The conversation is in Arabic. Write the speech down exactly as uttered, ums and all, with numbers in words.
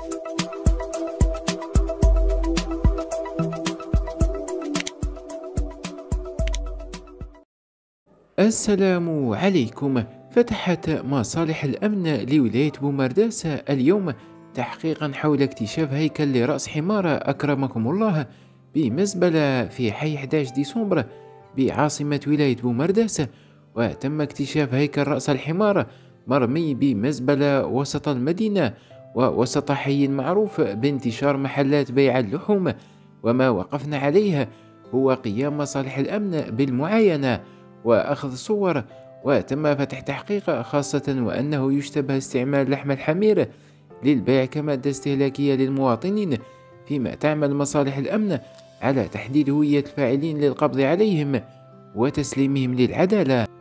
السلام عليكم. فتحت مصالح الأمن لولاية بومرداس اليوم تحقيقا حول اكتشاف هيكل لرأس حمار أكرمكم الله بمزبلة في حي أحد عشر ديسمبر بعاصمة ولاية بومرداس. وتم اكتشاف هيكل رأس الحمار مرمي بمزبلة وسط المدينة ووسط حي معروف بانتشار محلات بيع اللحوم. وما وقفنا عليه هو قيام مصالح الأمن بالمعاينة وأخذ صور، وتم فتح تحقيق خاصة وأنه يشتبه استعمال لحم الحمير للبيع كمادة استهلاكية للمواطنين، فيما تعمل مصالح الأمن على تحديد هوية الفاعلين للقبض عليهم وتسليمهم للعدالة.